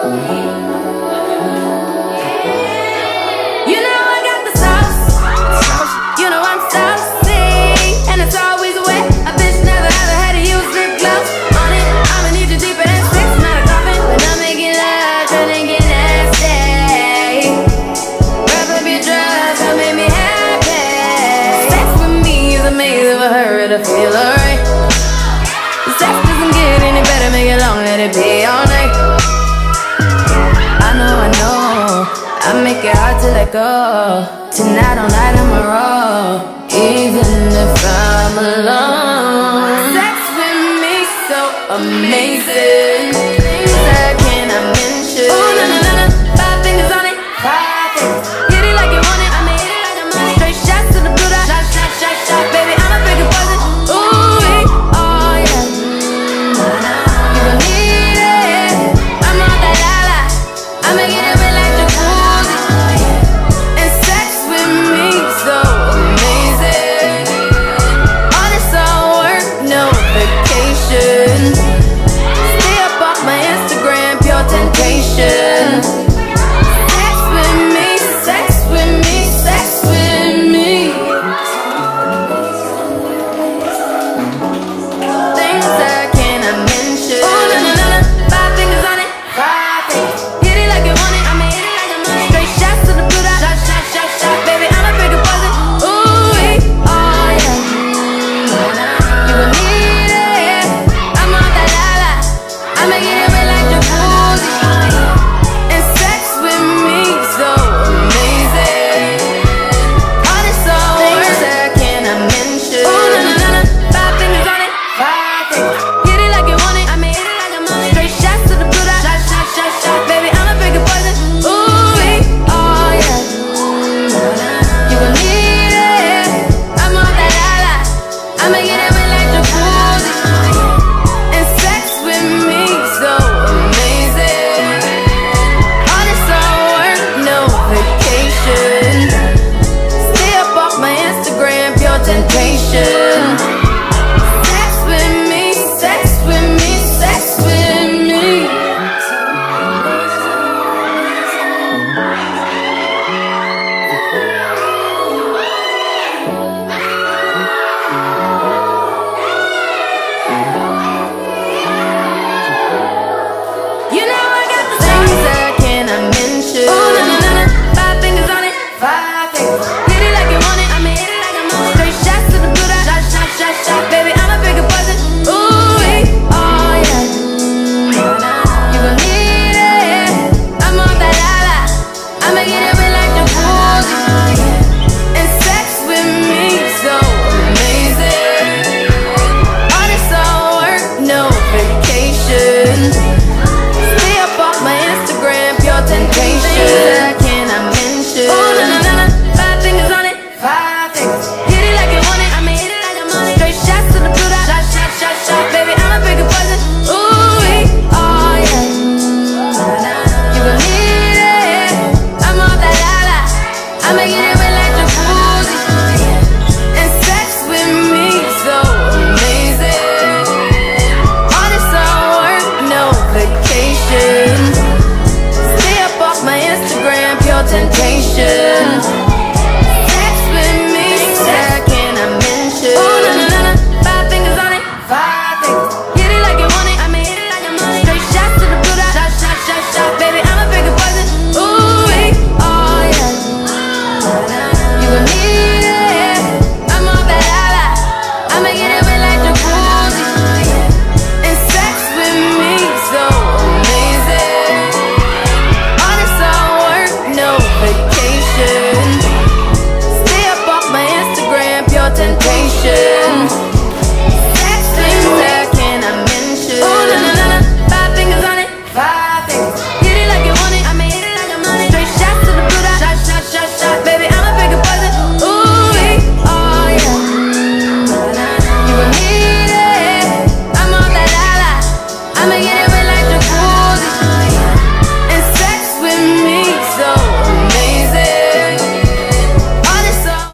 You know I got the sauce. You know I'm saucy, and it's always wet. A bitch never ever had to use lip gloss on it. I'ma need you deeper than 6, not a coffin. When I'm making love, tryna get nasty. Wrap up your drugs, don't make me happy. Sex with me is amazing for her to feel alright. Sex doesn't get any better, make it long, let it be all night. I know, I make it hard to let go. Tonight all night I'm a roll, even if I'm alone. Sex with me so amazing, things I cannot mention. Ooh, na na na na, 5 fingers on it, 5 fingers. Hit it like you want it, I'ma hit it like I'm on it. Straight shots to the blue dot, shot, shot, shot, shot. Baby, I'ma break it poison. Ooh, oh yeah. You gon' need it, I'm on that la-la. I'ma get it wet like jacuzzi. And sex with me so amazing. All this all work, no vacation. Stay up off my Instagram, pure temptation. Sex with me, sex with me, sex with me. Things I cannot mention. Ooh, na na na na, 5 fingers on it, 5 fingers. Hit it like you want it, I'ma hit it like I'm on it. Straight shots to the blue dot, shot, shot, shot, shot. Baby, I'ma break it poison. Ooh, oh yeah. You gon' need it, I'm on that la-la. I'ma get it wet like jacuzzi. And sex with me so amazing. All this all words I cannot mention. Ooh, na na na na, 5 fingers on it, 5 fingers. Hit it like you want it, I'ma hit it like I'm on it. Straight shots to the blue dot, shot, shot, shot, shot. Baby, I'ma break it poison. Ooh, oh yeah. You gon' need it, I'm on that la-la. I'ma get it wet like jacuzzi. And sex with me so amazing. All this all work, no vacation. Stay up off my Instagram, pure temptation. Sex with me, sex with me, sex with me. You know I got the things I cannot mention. Ooh, na na na na, 5 fingers on it, 5 fingers. Hit it like you want it, I'ma hit it like I'm on it. Straight shots to the blue dot, shot, shot, shot, shot. Baby, I'ma break it poison. Ooh, oh yeah. You gon' need it, I'm on that la-la. I'ma get it wet like jacuzzi. And sex with me so amazing. All this all work, no vacation. Stay up off my Instagram, pure temptation.